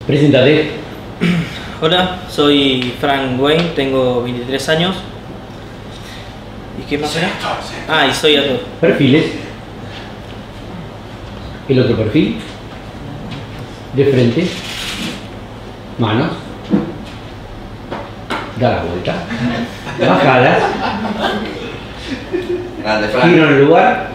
Preséntate. Hola, soy Frank Wayne, tengo 23 años. ¿Y qué más era? Ah, y soy actor. Perfiles. El otro perfil. De frente. Manos. Da la vuelta. Bajadas. Grande, Frank. Giro en el lugar.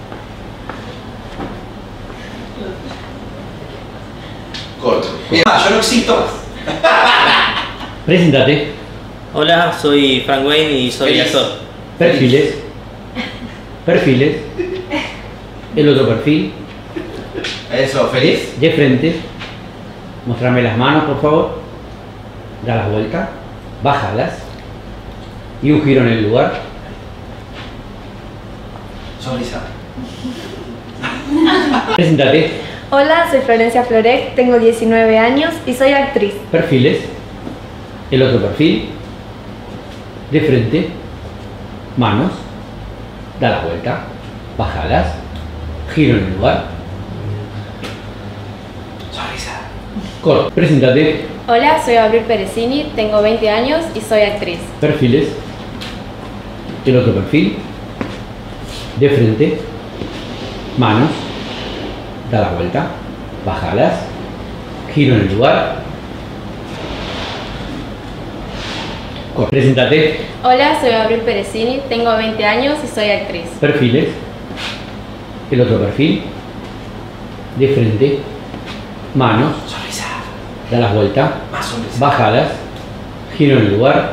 Corto. Bien, yo no existo más. Preséntate. Hola, soy Frank Wayne y soy Feliz. actor. Perfiles. Perfiles. El otro perfil. Eso, feliz. De frente. Mostrame las manos, por favor. Da la vuelta. Bájalas. Y un giro en el lugar. Sonrisa. Preséntate. Hola, soy Florencia Florek, tengo 19 años y soy actriz. Perfiles. El otro perfil. De frente. Manos. Da la vuelta. Bájalas. Giro en el lugar. Sonrisa. Corto. Preséntate. Hola, soy Abril Perecini, tengo 20 años y soy actriz. Perfiles. El otro perfil. De frente. Manos. Da la vuelta. Bájalas. Giro en el lugar. Corto. Preséntate. Hola, soy Abril Perecini, tengo 20 años y soy actriz. Perfiles. El otro perfil. De frente. Manos. Sonrisa. Da la vuelta. Más sonrisa. Bajadas. Giro en el lugar.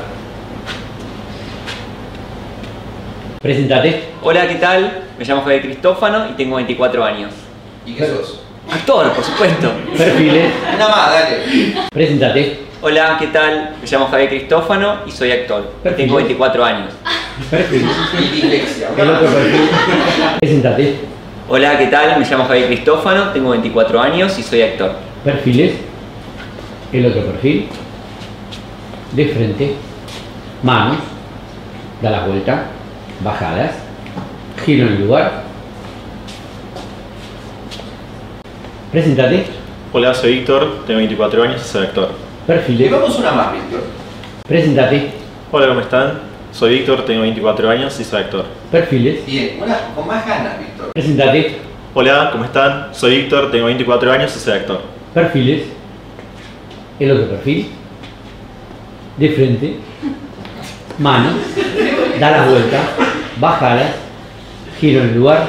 Preséntate. Hola, ¿qué tal? Me llamo Javier Cristófano y tengo 24 años. ¿Y qué sos? Actor, por supuesto. Perfiles. Una más, dale. Preséntate. Hola, ¿qué tal? Me llamo Javier Cristófano y soy actor. Perfil. Tengo 24 años. Perfiles. Y dislexia. El otro perfil. Preséntate. Hola, ¿qué tal? Me llamo Javier Cristófano, tengo 24 años y soy actor. Perfiles. El otro perfil. De frente. Manos. Da la vuelta. Bajadas. Giro en el lugar. Preséntate. Hola, soy Víctor, tengo 24 años y soy actor. Perfiles. Llevamos una más, Víctor. Preséntate. Hola, ¿cómo están? Soy Víctor, tengo 24 años y soy actor. Perfiles. Bien, una con más ganas, Víctor. Preséntate. Hola, ¿cómo están? Soy Víctor, tengo 24 años y soy actor. Perfiles. El otro perfil. De frente. Manos. Da la vuelta. Bajadas. Giro en el lugar.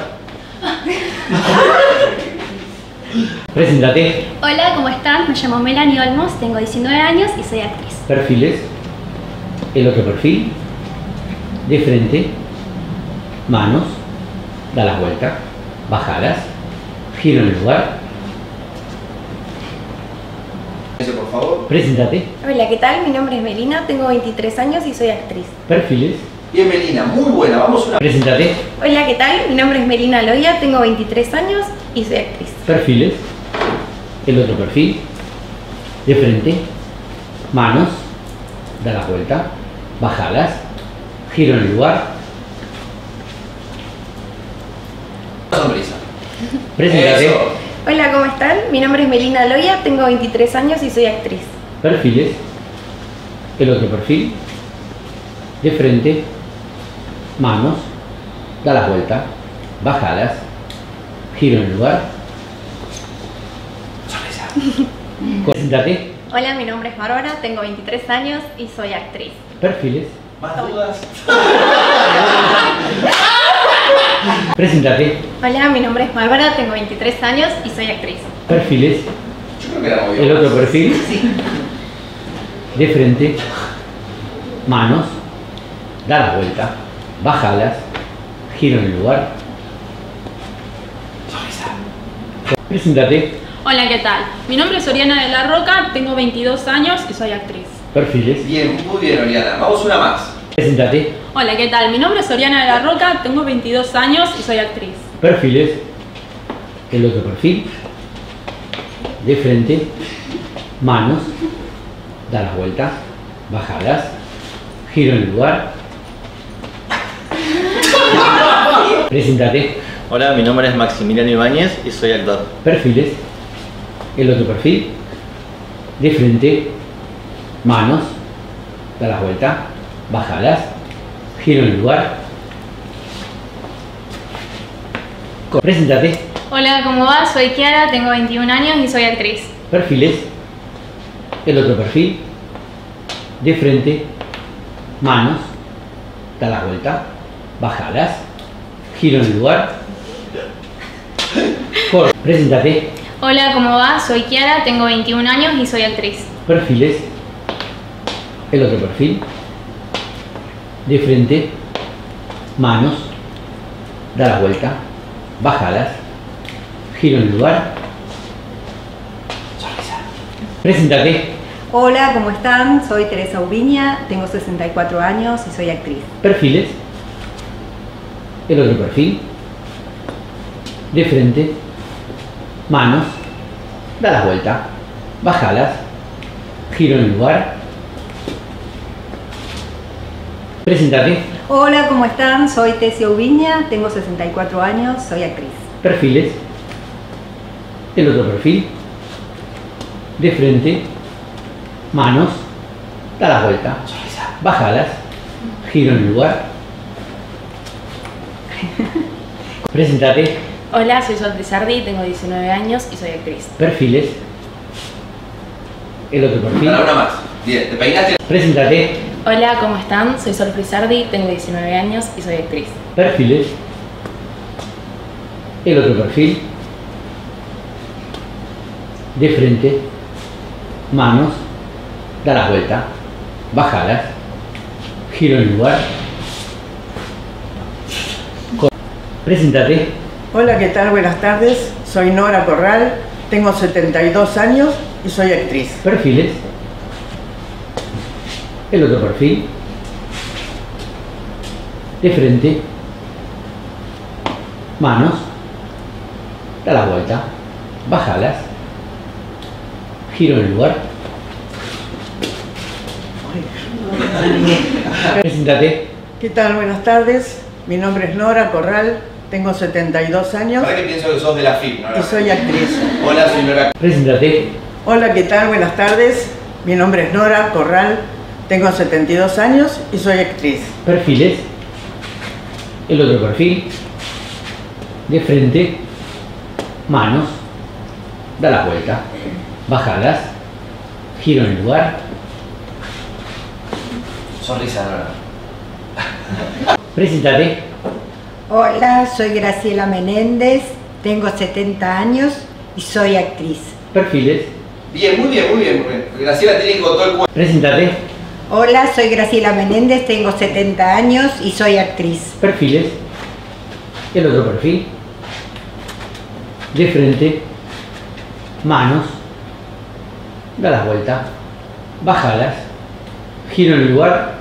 Preséntate. Hola, ¿cómo están? Me llamo Melanie Olmos, tengo 19 años y soy actriz. Perfiles. El otro perfil. De frente. Manos. Da la vuelta. Bajadas. Giro en el lugar. Eso, por favor. Preséntate. Hola, ¿qué tal? Mi nombre es Melina, tengo 23 años y soy actriz. Perfiles. Bien, Melina, muy buena. Vamos una. Preséntate. Hola, ¿qué tal? Mi nombre es Melina Loya, tengo 23 años y soy actriz. Perfiles. El otro perfil. De frente. Manos. Da la vuelta. Bajadas. Giro en el lugar. Sonrisa. Preséntate. Eso. Hola, ¿cómo están? Mi nombre es Melina Loya, tengo 23 años y soy actriz. Perfiles. El otro perfil. De frente. Manos. Da la vuelta. Bajadas. Giro en el lugar. Sonrisa. Preséntate. Hola, mi nombre es Bárbara, tengo 23 años y soy actriz. Perfiles. ¿Más dudas? Preséntate. Hola, mi nombre es Bárbara, tengo 23 años y soy actriz. Perfiles. Yo creo que era muy El bien. otro perfil. De frente. Manos. Da la vuelta. Bajadas. Giro en el lugar. Sonrisa. Preséntate. Hola, ¿qué tal? Mi nombre es Oriana de la Roca, tengo 22 años y soy actriz. Perfiles. Bien, muy bien, Oriana. Vamos una más. Preséntate. Hola, ¿qué tal? Mi nombre es Oriana de la Roca, tengo 22 años y soy actriz. Perfiles. El otro perfil. De frente. Manos. Da la vuelta. Bajadas. Giro en el lugar. Preséntate. Hola, mi nombre es Maximiliano Ibáñez y soy actor. Perfiles. El otro perfil. de frente, manos, da la vuelta, bájalas, giro en el lugar. Preséntate. Hola, ¿cómo va? Soy Kiara, tengo 21 años y soy actriz. Perfiles. El otro perfil. De frente. Manos. Da la vuelta. Bájalas. Giro en el lugar. Preséntate. Hola, ¿cómo va? Soy Kiara, tengo 21 años y soy actriz. Perfiles. El otro perfil. De frente. Manos. Da la vuelta. Bájalas. Giro en el lugar. Sonrisa. Preséntate. Hola, ¿cómo están? Soy Teresa Ubiña, tengo 64 años y soy actriz. Perfiles. El otro perfil. De frente. Manos. Da la vuelta. Bájalas. Giro en el lugar. Preséntate. Hola, ¿cómo están? Soy Tesia Ubiña, tengo 64 años, soy actriz. Perfiles. El otro perfil. De frente. Manos. Da la vuelta. Bájalas. Giro en el lugar. Preséntate. Hola, soy Sol Sardi, tengo 19 años y soy actriz. Perfiles. El otro perfil. Para una más. Bien, te peinaste. Preséntate. Hola, ¿cómo están? Soy Sol Sardi, tengo 19 años y soy actriz. Perfiles. El otro perfil. De frente. Manos. Da la vuelta. Bájalas. Giro en el lugar. Preséntate. Hola, ¿qué tal? Buenas tardes. Soy Nora Corral, tengo 72 años y soy actriz. Perfiles. El otro perfil. De frente. Manos. Da la vuelta. Bájalas. Giro en el lugar. Preséntate. ¿Qué tal? Buenas tardes. Mi nombre es Nora Corral, tengo 72 años Para que pienso que sos de la FIP, ¿no? y soy actriz. Hola, soy Nora. Preséntate. Hola, ¿qué tal? Buenas tardes. Mi nombre es Nora Corral, tengo 72 años y soy actriz. Perfiles. El otro perfil. De frente. Manos. Da la vuelta. Bájalas. Giro en el lugar. Sonrisa, Nora. Preséntate. Hola, soy Graciela Menéndez, tengo 70 años y soy actriz. Perfiles. Bien, muy bien, muy bien. Muy bien. Graciela tiene que con todo el cuerpo. Preséntate. Hola, soy Graciela Menéndez, tengo 70 años y soy actriz. Perfiles. El otro perfil. De frente. Manos. Da la vuelta. Bájalas. Giro en el lugar.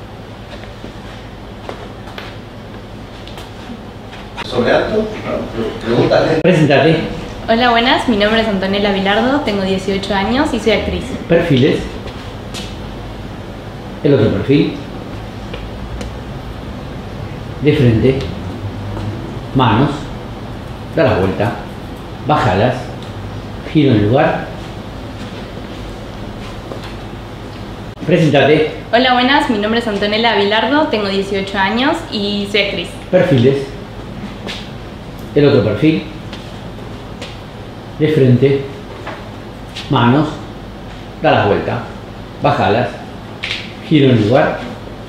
Sobre alto, ¿no? Pregúntale. Preséntate. Hola, buenas, mi nombre es Antonella Bilardo, tengo 18 años y soy actriz. Perfiles. El otro perfil. De frente. Manos. Da la vuelta. Bájalas. Giro en el lugar. Preséntate. Hola, buenas, mi nombre es Antonella Bilardo, tengo 18 años y soy actriz. Perfiles. El otro perfil. De frente. Manos. Da la vuelta. Bájalas. Giro en el lugar.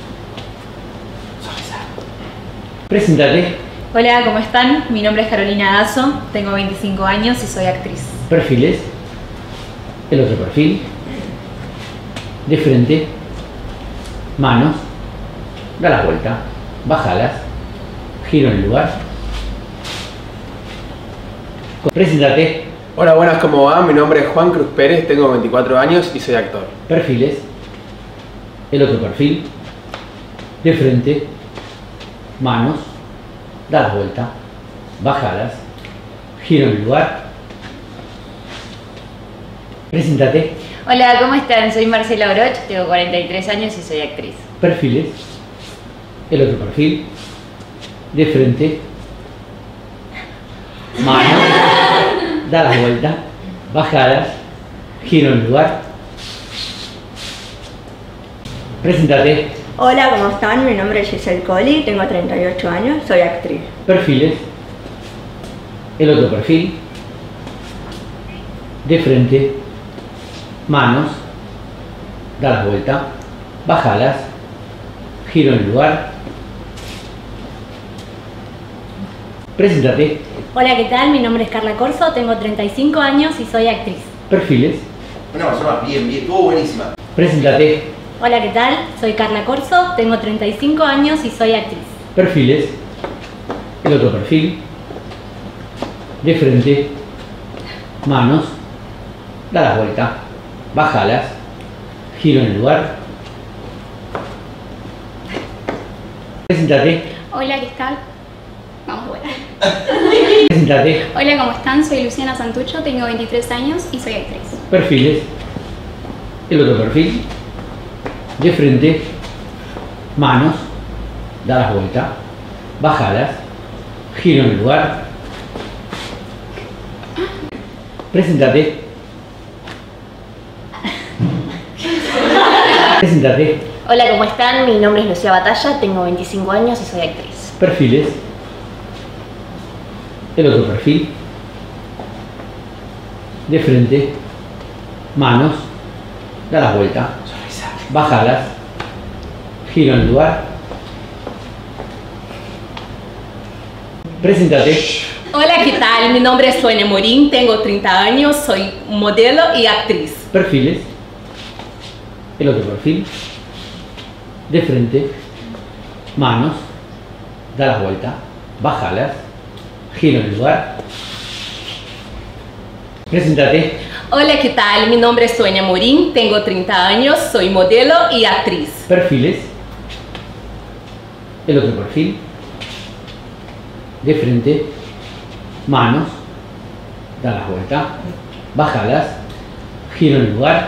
Preséntate. Hola, ¿cómo están? Mi nombre es Carolina Dazo, tengo 25 años y soy actriz. Perfiles. El otro perfil. De frente. Manos. Da la vuelta. Bájalas. Giro en el lugar. Preséntate. Hola, buenas, ¿cómo va? Mi nombre es Juan Cruz Pérez, tengo 24 años y soy actor. Perfiles. El otro perfil. De frente. Manos. Da la vuelta. Bájalas. Giro en el lugar. Preséntate. Hola, ¿cómo están? Soy Marcela Oroch, tengo 43 años y soy actriz. Perfiles. El otro perfil. De frente. Manos. Da la vuelta. Bajadas. Giro en el lugar. Preséntate. Hola, ¿cómo están? Mi nombre es Giselle Colli, tengo 38 años, soy actriz. Perfiles. El otro perfil. De frente. Manos. Da la vuelta. Bájalas. Giro en el lugar. Preséntate. Hola, ¿qué tal? Mi nombre es Carla Corso, tengo 35 años y soy actriz. Perfiles. Una persona bien, estuvo buenísima. Preséntate. Hola, ¿qué tal? Soy Carla Corso, tengo 35 años y soy actriz. Perfiles. El otro perfil. De frente. Manos. Da la vuelta. Bájalas. Giro en el lugar. Preséntate. Hola, ¿qué tal? Vamos, bueno. Preséntate. Hola, ¿cómo están? Soy Luciana Santucho, tengo 23 años y soy actriz. Perfiles. El otro perfil. De frente. Manos. Da la vuelta. Bájalas. Giro en el lugar. Preséntate. Preséntate. Hola, ¿cómo están? Mi nombre es Lucía Batalla, tengo 25 años y soy actriz. Perfiles. El otro perfil. De frente. Manos. Da la vuelta. Bájalas. Giro en el lugar. Preséntate. Hola, ¿qué tal? Mi nombre es Sonia Morín, tengo 30 años, soy modelo y actriz. Perfiles. El otro perfil. De frente. Manos. Da la vuelta. Bájalas. Giro en el lugar. Preséntate. Hola, ¿qué tal? Mi nombre es Sonia Morín, tengo 30 años, soy modelo y actriz. Perfiles. El otro perfil. De frente. Manos. Da la vuelta. Bájalas. Giro en el lugar.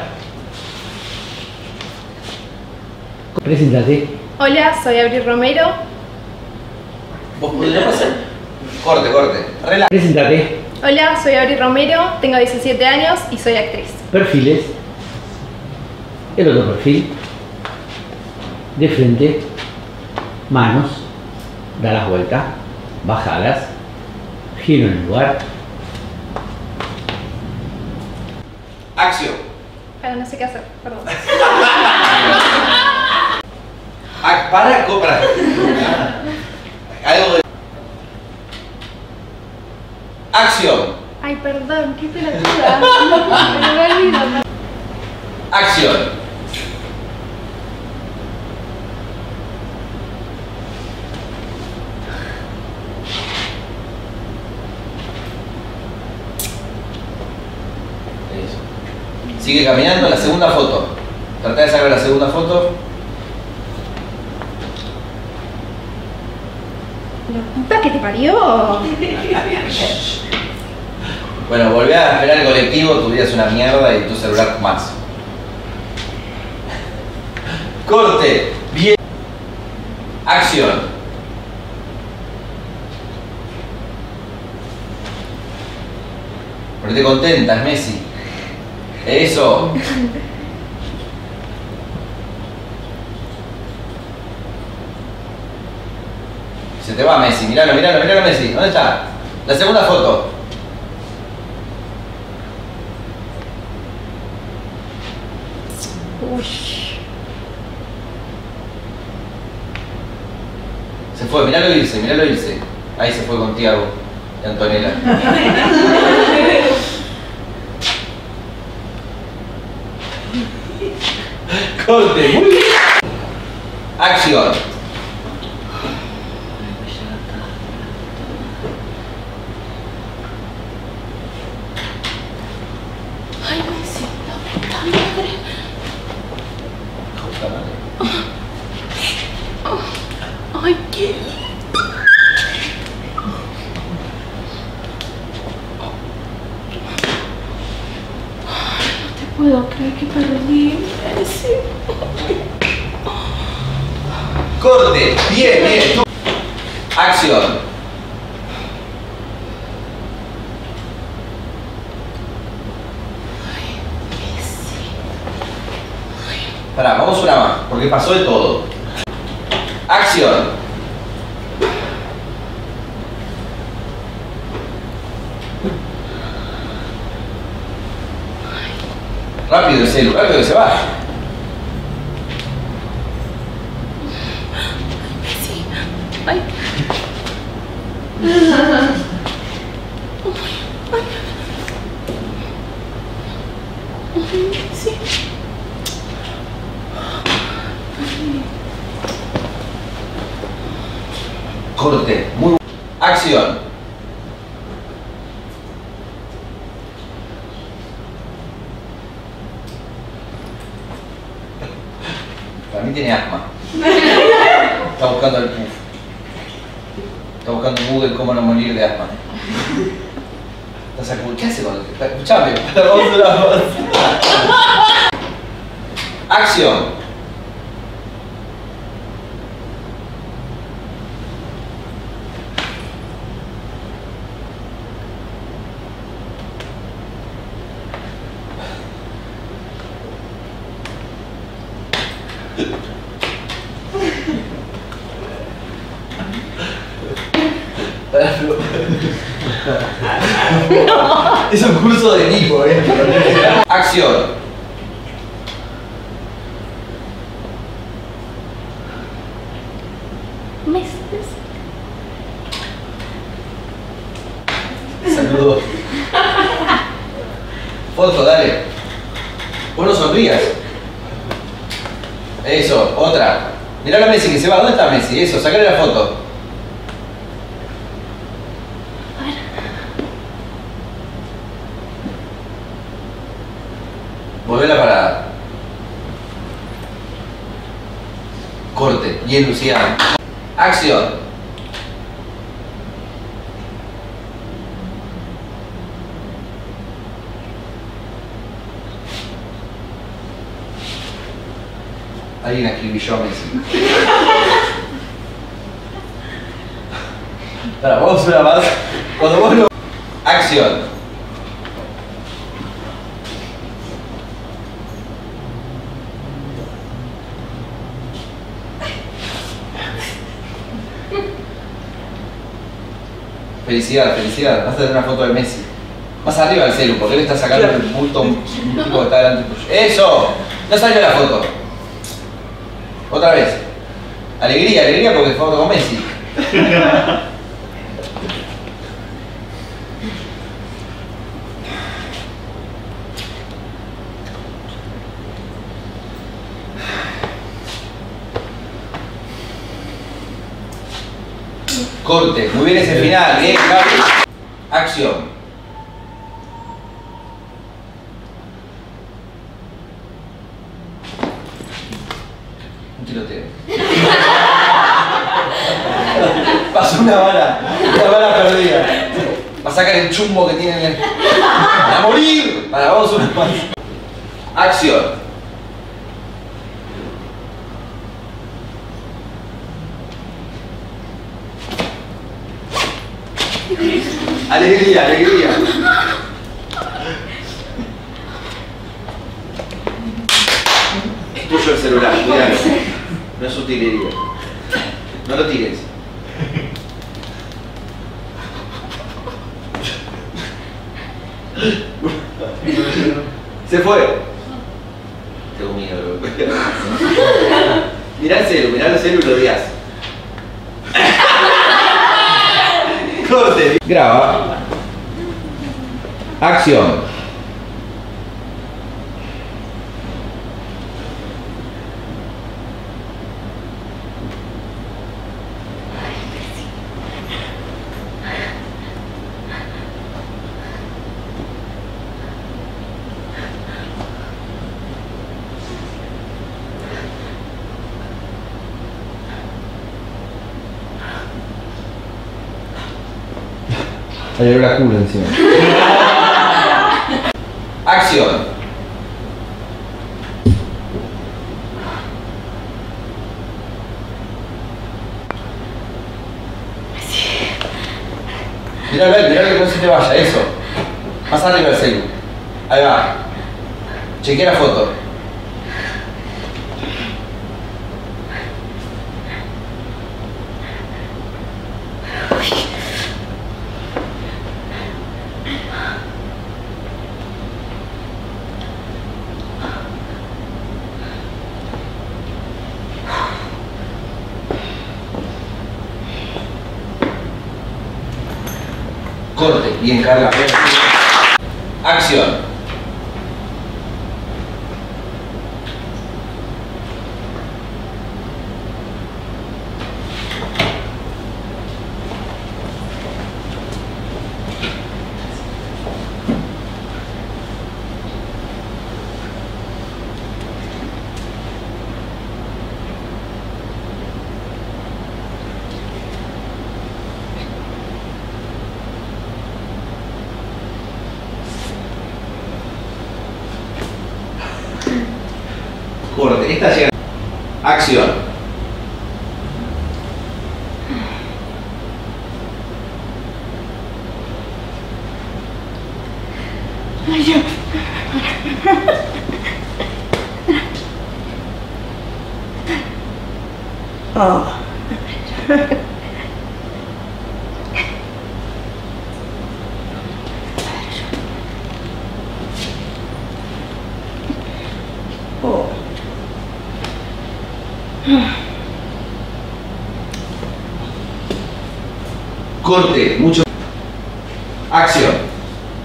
Preséntate. Hola, soy Abril Romero. ¿Vos podrías pasar? Corte. Relaja. Preséntate. Hola, soy Abril Romero, tengo 17 años y soy actriz. Perfiles. El otro perfil. De frente. Manos. Da la vuelta. Bájalas. Giro en el lugar. Acción. Pero no sé qué hacer, perdón. Para. Algo de... Acción. Ay, perdón, qué pelotuda. Me olvido. Acción. Eso. Sigue caminando, la segunda foto. Trata de sacar la segunda foto. La puta que te parió. Bueno, volví a esperar el colectivo, tu vida es una mierda y tu celular más. Corte. Bien. Acción. Ponete contenta, es Messi. Eso. Se te va Messi, miralo Messi. ¿Dónde está? La segunda foto. Uy. Se fue, miralo irse. Ahí se fue con Tiago y Antonella. Corte, muy bien. Acción. Ay, Messi, la puta madre. Ay, qué lindo. Ay, no te puedo creer que perdí, Messi. Corte, bien. Acción. Pará, vamos una más, porque pasó de todo. Acción. Rápido el celu, rápido que se va. Sí. Ay. Sí. Corte. Muy. Acción. Para mí tiene asma. Está buscando el puff. Está buscando en Google cómo no morir de asma. ¿Qué hace con el que está? Escuchame, vamos a la voz. Acción. No. Es un curso de equipo, Acción. Saludos. Foto, dale. Vos no sonrías. Eso, otra. Mirá a Messi que se va. ¿Dónde está Messi? Eso, sacale la foto. Volvé la parada. Corte. Bien, Luciano. Acción. Alguien escribió a Messi. Ahora, vamos una más. Cuando vos lo... Acción. Felicidad, felicidad. Vas a tener una foto de Messi. Más arriba del celu, porque él está sacando el bulto un tipo que está delante tuyo. ¡Eso! No salió la foto. Otra vez. Alegría, alegría porque foto con Messi. Corte, muy bien ese final, bien, Gaby. Acción. Un tiroteo. Pasó una bala perdida. Va a sacar el chumbo que tiene en el... ¡A morir! Para, vamos una más. Acción. Alegría, alegría. Es tuyo el celular, cuidado. No es utilería. No lo tires. Se fue. Tengo miedo. Mirá el celu y lo odias. Corte. Graba. Acción. Salió la culo encima. Acción. Mirá que no se te vaya, eso. Más arriba del celu. Ahí va. Chequea la foto. Corte, bien carga. Acción. Corte, esta llega. Acción. Oh. Oh. Corte, mucho. Acción.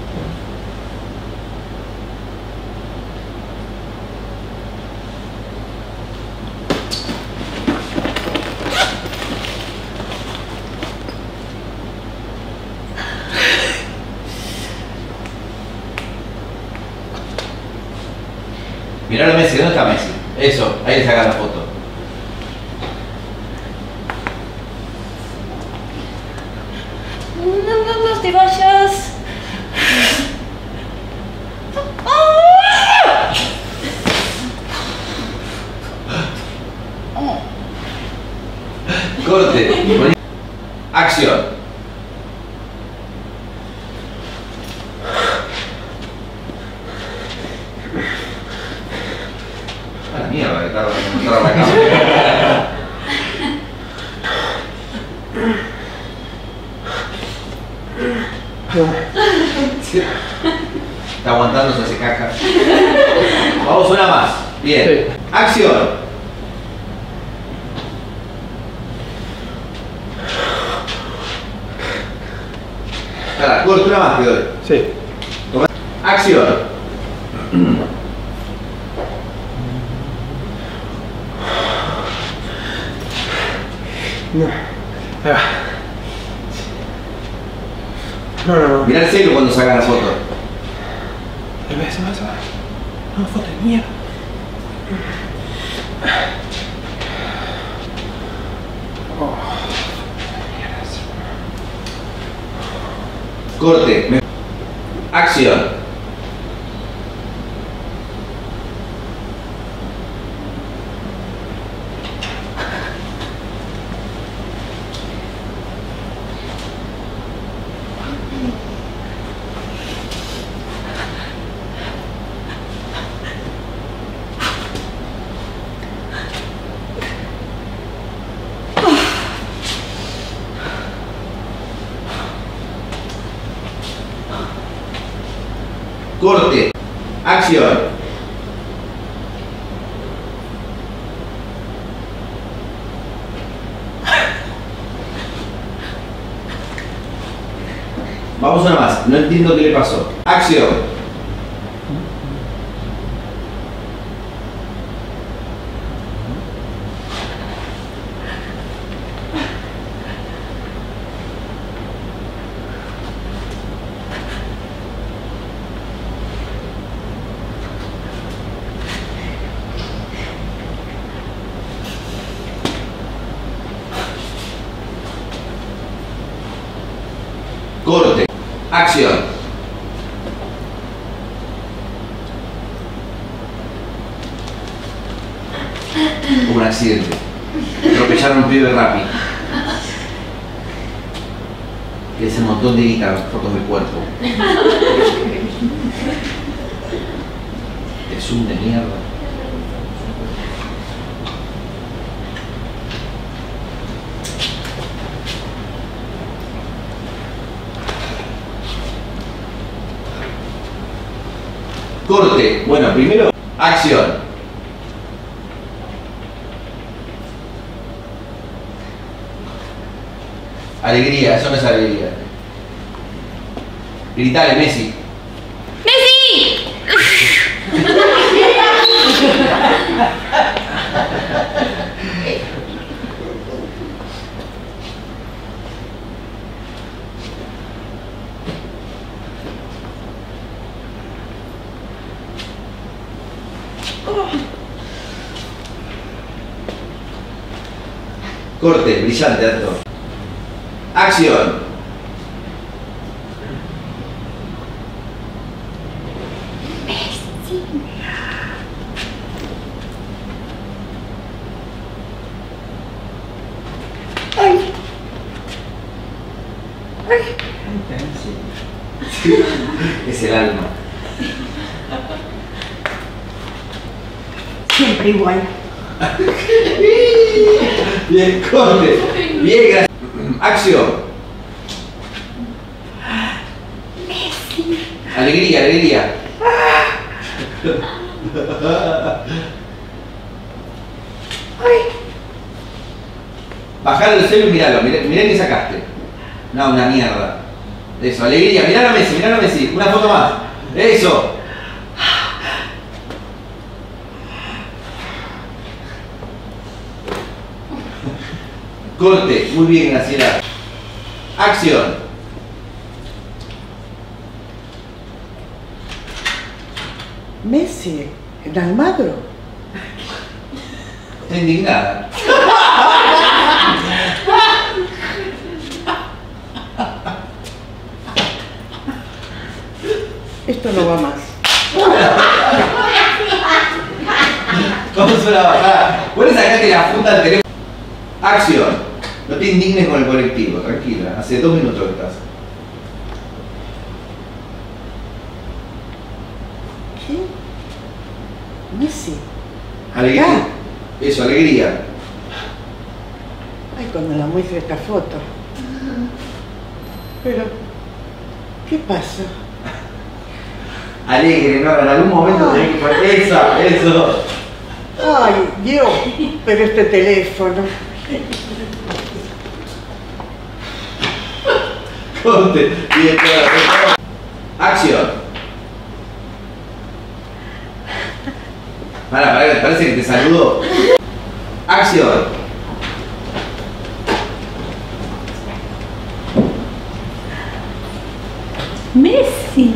Mirá a Messi, ¿dónde está Messi? Eso, ahí le saca la foto. No te vayas. Corte. Acción. A la mierda que tarda en encontrar la cámara. Está aguantando, se hace caca. Vamos, una más. Bien. Sí. Acción. Espera, corto una más, te doy. Sí. Acción. No. Ahí va. No. Mirá el celu cuando sacan la foto. Se va. No, foto de mierda. Corte. Acción. Corte. Acción. Vamos una más. No entiendo qué le pasó. Acción. Corte. Acción. Hubo un accidente. Atropellaron a un pibe rápido. Que es un montón de guitarras, fotos del cuerpo. Es un de mierda. Corte. Bueno, primero, acción. Alegría, eso no es alegría. Gritale, Messi. ¡Messi! Corte, brillante, actor. Acción. Ay. Ay. Es el alma. Siempre igual. Bien, corte. Bien, gracias. Acción. Messi. Alegría, alegría. Ay. Bajar el celu y miralo. Mirá que sacaste. No, una mierda. Eso, alegría. Mirá a Messi, mirá a Messi. Una foto más. Eso. Corte. Muy bien, Graciela. Acción. Messi, en Almagro. Está indignada. Esto no va más. Vamos a una bajada. Vos le sacaste la funda al teléfono. Acción. No te indignes con el colectivo, tranquila. Hace 2 minutos que estás. ¿Qué? Messi. Alegría. Acá. Eso, alegría. Ay, cuando la muestre esta foto. Pero, ¿qué pasa? Alegre, no, en algún momento tenés que poner. Eso. Ay, Dios, pero este teléfono. Corte. Bien, claro. Acción. Parece que te saludo. Acción. Messi.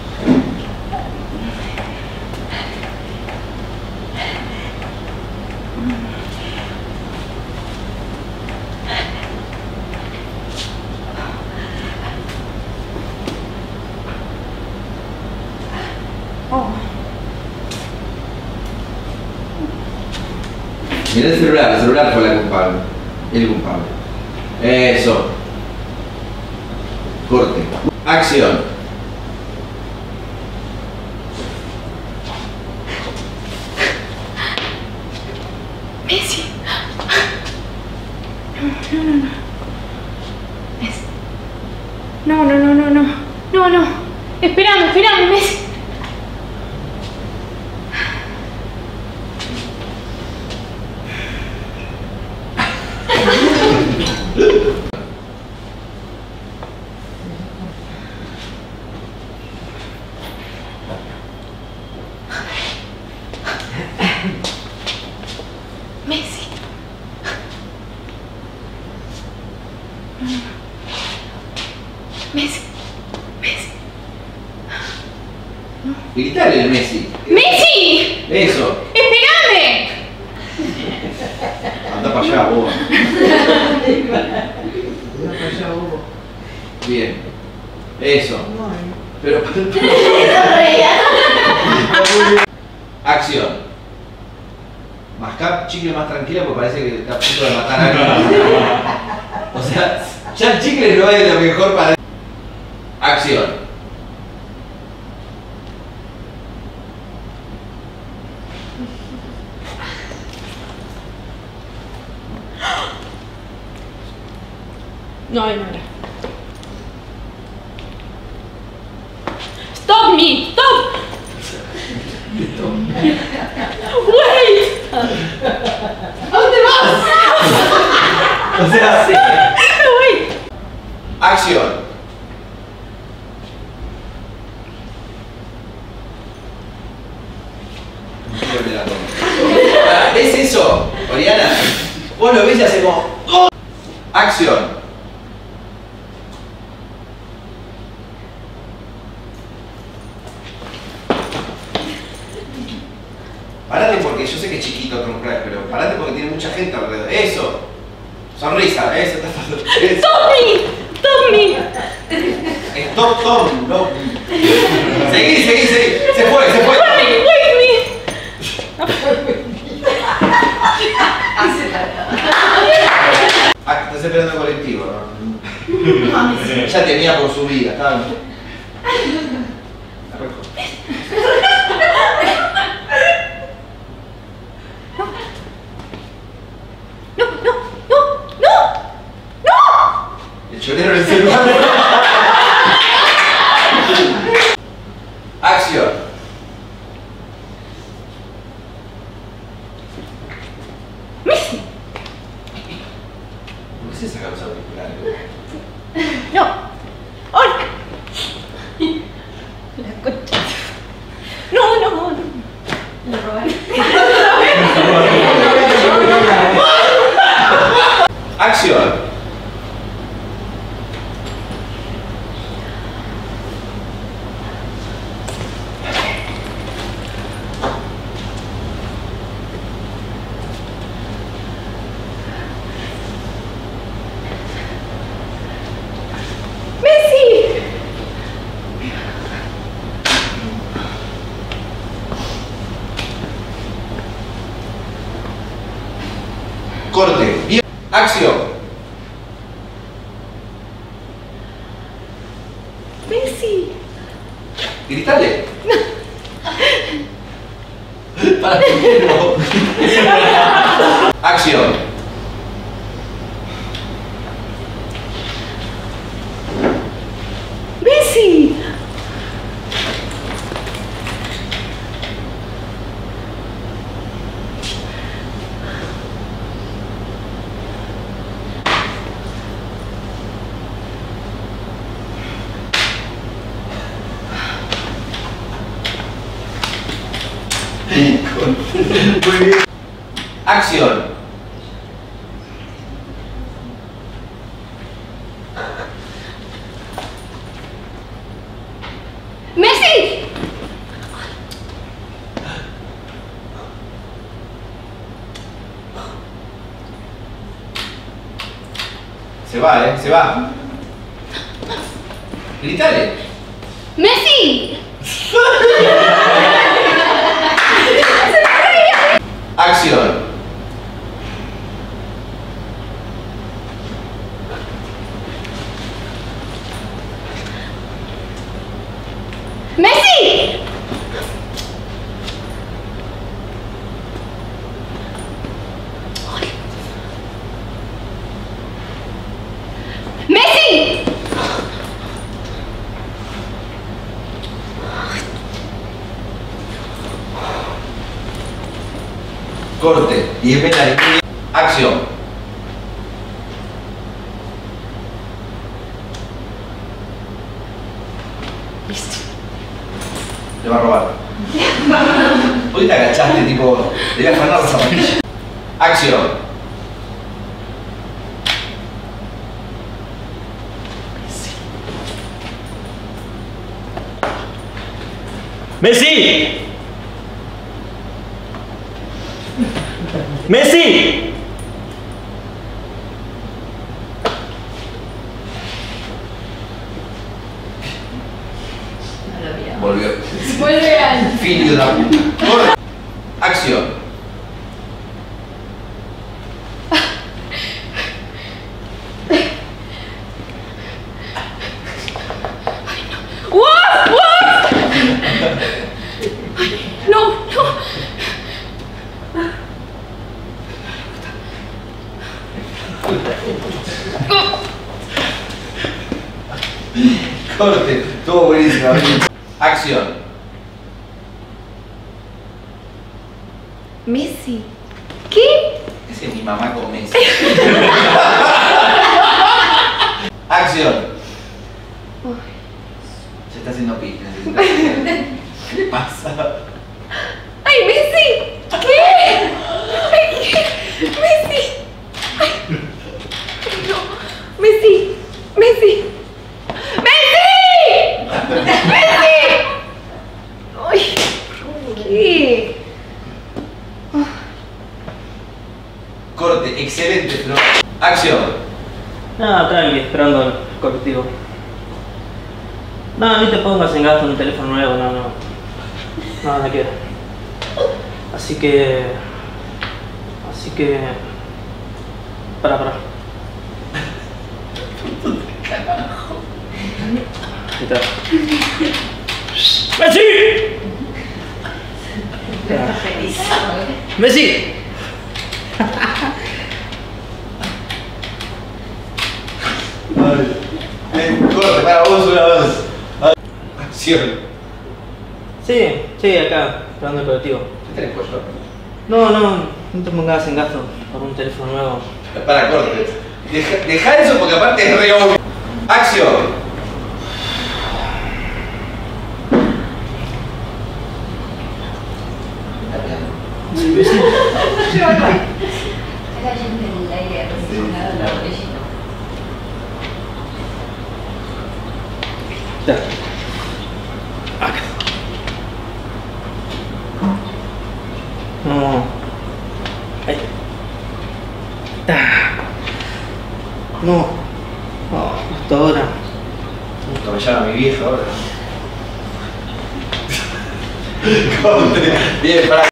Mirá el celular fue la culpable. El culpable. Eso. Corte. Acción. Messi. No. Espérame, Messi. Messi. Messi. Gritale el Messi. ¡Messi! Eso. ¡Espérame! Anda para allá, vos. Bien. Eso. Pero. Acción. Mascar chicle más tranquila porque parece que está a punto de matar a alguien. O sea, ya el chicle no es lo mejor para. Acción. No era. Stop me! Stop! Wait! ¿A dónde vas? O sea, Wait. Acción. prende la toma. ¿Ves eso, Oriana? Vos lo ves y haces como... ¡Oh! Acción. Parate porque yo sé que es chiquito Tom Cruise, pero parate porque tiene mucha gente alrededor. Eso. Sonrisa, eso. ¡Tommy! ¡Tommy! Stop, Tom, no. Seguí. Se fue. Estás esperando el colectivo, ¿no? Ya temía por su vida, estaba... El chorero del celular. Acción. Messi. ¿Por qué se sacan los auriculares? No. Orca. La concha. No. Le robaron. Acción. Messi. Corte. Bien. Acción. Messi. Gritale. Para primero. Acción. Messi. Muy bien. Acción. Messi. Se va, se va. Gritale. Messi. Acción. Messi. Messi. Corte. 10 penales. Acción. Listo. Le va a robar. Hoy te agachaste, tipo, le voy a afanar la zapatilla. Acción. ¡Messi! ¡Messi! Volvió. Vuelve al... Filho de la puta. Corte. Acción. What? No. Corte. Estuvo buenísimo. Acción. Messi. ¿Qué? Ese es mi mamá con Messi. Acción. Se está haciendo pis. ¿Qué pasa? ¡Ay, Messi! corte, excelente, Flor. Acción. Nada, tranqui, esperando el colectivo. No, ni te pongas en gasto en un teléfono nuevo, no quiero. Así que... Para. Ahí está. ¡Messi! ¡Messi! Corre, para vos una vez. Acción. Sí, acá, esperando el colectivo. ¿Qué tenés, pollo? No te pongas en gasto por un teléfono nuevo. Para, corte. Deja eso porque aparte es re obvio. Acción. Ya. Acá. No. Ahí. No. Justo ahora. Justo me llama mi vieja ahora. Corte. Bien, para.